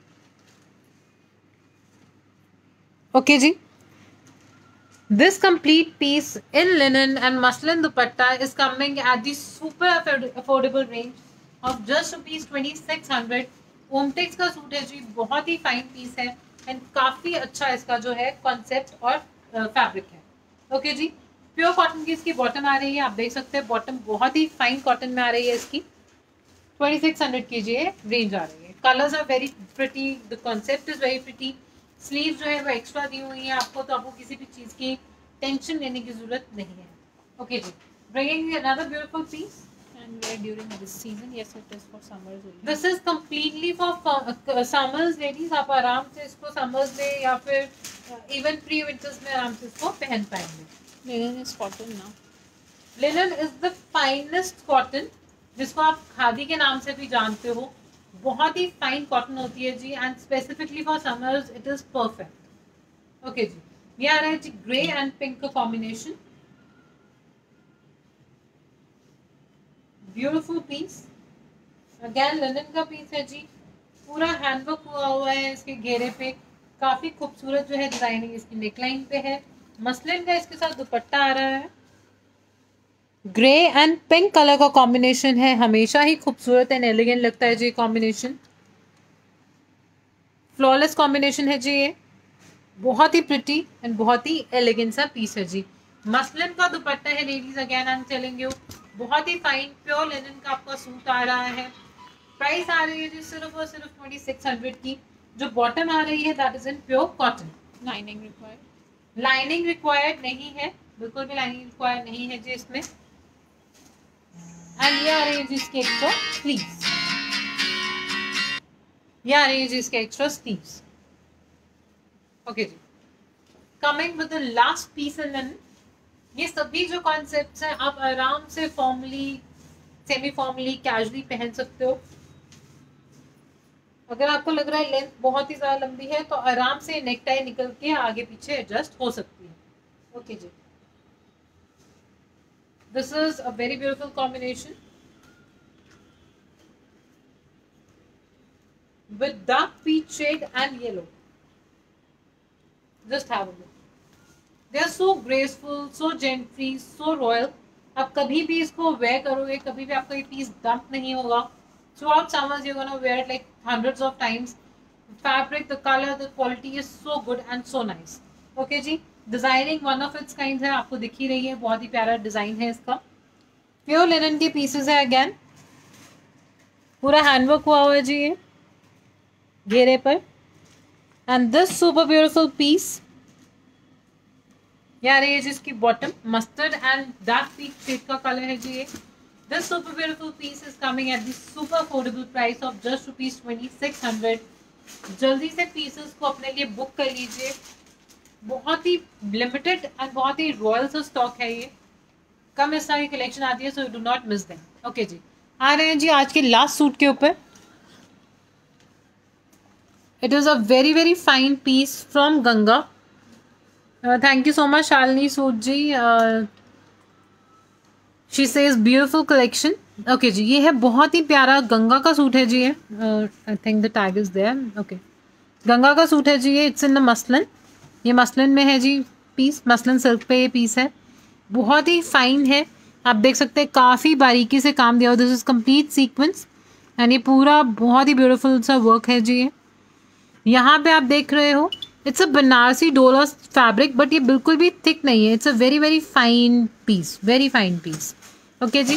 ओके जी, this complete piece in linen and muslin dupatta is coming at the super affordable range of just rupees 2600. Omtex का सूट है जी, बहुत ही फाइन पीस है एंड काफी अच्छा इसका जो है कॉन्सेप्ट और फैब्रिक है. ओके जी, प्योर कॉटन की इसकी बॉटम आ रही है. आप देख सकते हैं बॉटम बहुत ही फाइन कॉटन में आ रही है इसकी. 2600 की जी रेंज आ रही है. Colours are very pretty, the concept is very pretty. Sleeve जो है वो एक्स्ट्रा दी हुई है आपको, तो आपको किसी भी चीज की टेंशन लेने की जरूरत नहीं है. ओके जी, bringing another beautiful piece. And wear during this season. Yes, it is for summers only. This is completely for summers ladies. आप आराम से इसको समर्स में या फिर इवन प्री विंटर्स में आराम से इसको पहन पाएंगे. Linen is cotton now. Linen is the finest cotton, जिसको आप खादी के नाम से भी जानते हो. बहुत ही फाइन कॉटन होती है जी and specifically for summers it is perfect. Okay जी, ये आ रहा है जी ग्रे एंड पिंक का combination. Beautiful piece. Again linen का पीस है जी, पूरा हैंडवर्क हुआ है इसके घेरे पे. काफी खूबसूरत जो है डिजाइनिंग इसकी नेकलाइन पे है. मसलिन का इसके साथ दुपट्टा आ रहा है. ग्रे एंड पिंक कलर का कॉम्बिनेशन है, हमेशा ही खूबसूरत एंड एलिगेंट लगता है जी कॉम्बिनेशन. फ्लॉलेस कॉम्बिनेशन है जी ये, बहुत ही प्रिटी एंड बहुत ही एलिगेंट सा पीस है जी. मसलिन का दुपट्टा है ladies. Again I am telling you, बहुत ही फाइन प्योर लिनन का आपका सूट आ रहा है. प्राइस आ रही है जी सिर्फ और सिर्फ 2600 की. जो बॉटम आ रही है that is in pure cotton. Lining required. Lining required नहीं है, बिल्कुल भी लाइनिंग रिक्वायर्ड नहीं है जी इसमें. एंड ये आ रही है जी इसके एक्स्ट्रा स्लीव्स. ये आ रही है जी इसके एक्स्ट्रा स्लीव्स. ओके जी, coming with the last piece in linen. ये सभी जो कॉन्सेप्ट्स हैं आप आराम से फॉर्मली, सेमी फॉर्मली, कैजुअली पहन सकते हो. अगर आपको लग रहा है लेंथ बहुत ही ज्यादा लंबी है तो आराम से नेक टाई निकल के आगे पीछे एडजस्ट हो सकती है. ओके जी, this is a very beautiful combination with dark peach shade and yellow. Just have a look. They are so graceful, so gently, so royal. आप कभी भी इसको वेयर करोगे, कभी भी आपका ये पीस डंप नहीं होगा. Throughout summers you're gonna wear it like hundreds of times. Fabric, the color, the quality is so good and so nice. Okay जी, designing one of its kind है, आपको दिख ही रही है. बहुत ही प्यारा डिजाइन है इसका. प्योर लिनन के पीसेस है. अगेन पूरा हैंडवर्क हुआ हुआ है जी ये घेरे पर. And this super beautiful piece, ये आ रही है जिसकी bottom mustard and dark peach shade का कलर है जी ये. This super beautiful piece is coming at the super affordable price of just rupees 2600. जल्दी से पीसेस को अपने लिए बुक कर लीजिए। बहुत ही लिमिटेड एंड बहुत ही रॉयल सा स्टॉक है ये, कम इस तरह की कलेक्शन आती है, so do not miss them. Okay जी, आ रहे हैं जी आज के लास्ट सूट के ऊपर। It is a very very fine piece from Ganga. Thank you so much Shalini Sood ji. She says beautiful collection. Okay जी, ये है बहुत ही प्यारा गंगा का सूट है जी ये। I think the tag is there. Okay, Ganga का सूट है जी ये। इट्स इन द मसलन, ये मसलन में है जी पीस, मसलन सिल्क पे ये पीस है। बहुत ही फाइन है, आप देख सकते हैं काफ़ी बारीकी से काम दिया हुआ। This is complete sequence and ये पूरा बहुत ही ब्यूटीफुल सा वर्क है जी ये। यहाँ पे आप देख रहे हो इट्स अ बनारसी डोला फैब्रिक, बट ये बिल्कुल भी थिक नहीं है। It's a very very fine piece, very fine piece. Okay जी,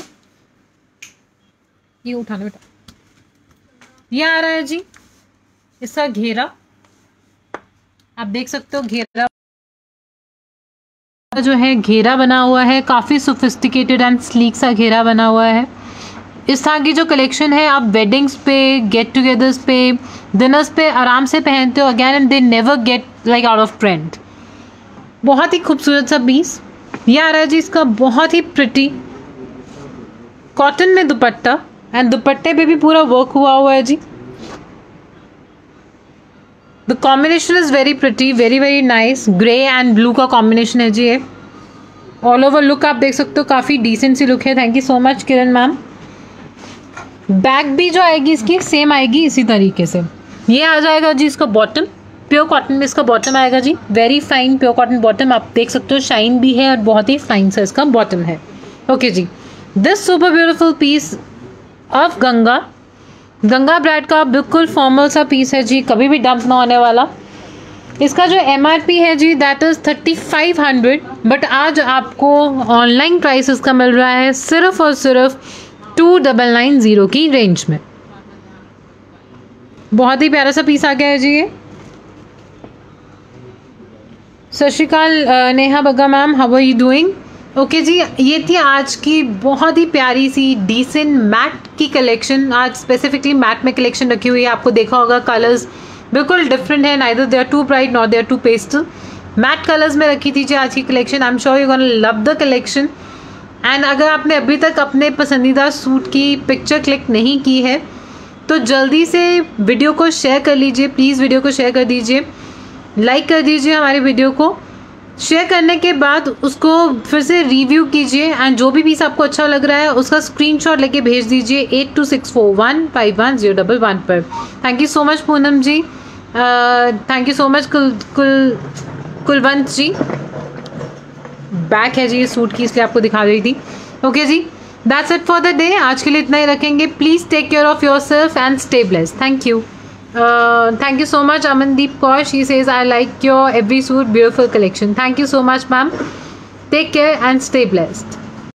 ये उठाना बेटा। ये आ रहा है जी इसका घेरा, आप देख सकते हो घेरा जो है, घेरा बना हुआ है, काफ़ी सोफिस्टिकेटेड एंड स्लीक सा घेरा बना हुआ है। इस तरह की जो कलेक्शन है आप वेडिंग्स पे, गेट टुगेदर्स पे, डिनर्स पे आराम से पहनते हो again and they never get like out of trend. बहुत ही खूबसूरत सा पीस। ये आ रहा है जी इसका बहुत ही प्रिटी कॉटन में दुपट्टा, एंड दुपट्टे पे भी पूरा वर्क हुआ है जी। The combination is very pretty, very very nice. Grey and blue का कॉम्बिनेशन है जी ये। ऑल ओवर लुक आप देख सकते हो, काफ़ी डिसेंट सी लुक है। Thank you so much Kiran ma'am. Back भी जो आएगी इसकी सेम आएगी इसी तरीके से। ये आ जाएगा जी इसका बॉटम, प्योर कॉटन में इसका बॉटम आएगा जी। Very fine pure cotton bottom, आप देख सकते हो शाइन भी है और बहुत ही फाइन सा इसका बॉटम है। ओके जी, this super beautiful piece of Ganga, Ganga brand का बिल्कुल फॉर्मल सा पीस है जी, कभी भी डंप ना होने वाला। इसका जो MRP है जी दैट इज़ 3500, बट आज आपको ऑनलाइन प्राइस इसका मिल रहा है सिर्फ और सिर्फ 2990 की रेंज में। बहुत ही प्यारा सा पीस आ गया है जी ये। सत श्री अकाल Neha Bagga ma'am, how are you doing? Okay जी, ये थी आज की बहुत ही प्यारी सी डिसेंट मैट की कलेक्शन। आज स्पेसिफिकली मैट में कलेक्शन रखी हुई है। आपको देखा होगा कलर्स बिल्कुल डिफरेंट है, neither they are too bright not they are too pastel. Matte colours में रखी थी जी आज की collection. I am sure you gonna love the collection. And अगर आपने अभी तक अपने पसंदीदा सूट की पिक्चर क्लिक नहीं की है तो जल्दी से वीडियो को शेयर कर लीजिए, प्लीज़ वीडियो को शेयर कर दीजिए, लाइक कर दीजिए हमारी वीडियो को। शेयर करने के बाद उसको फिर से रिव्यू कीजिए एंड जो भी पीस आपको अच्छा लग रहा है उसका स्क्रीनशॉट लेके भेज दीजिए 8264151011 पर। Thank you so much Poonam ji, thank you so much Kulwant ji. Back है जी ये सूट की, इसलिए आपको दिखा रही थी। ओके जी, that's it for the day. आज के लिए इतना ही रखेंगे। Please take care of yourself and stay blessed. Thank you. Thank you so much Amandeep Kaur. She says I like your every suit, beautiful collection. Thank you so much ma'am. Take care and stay blessed.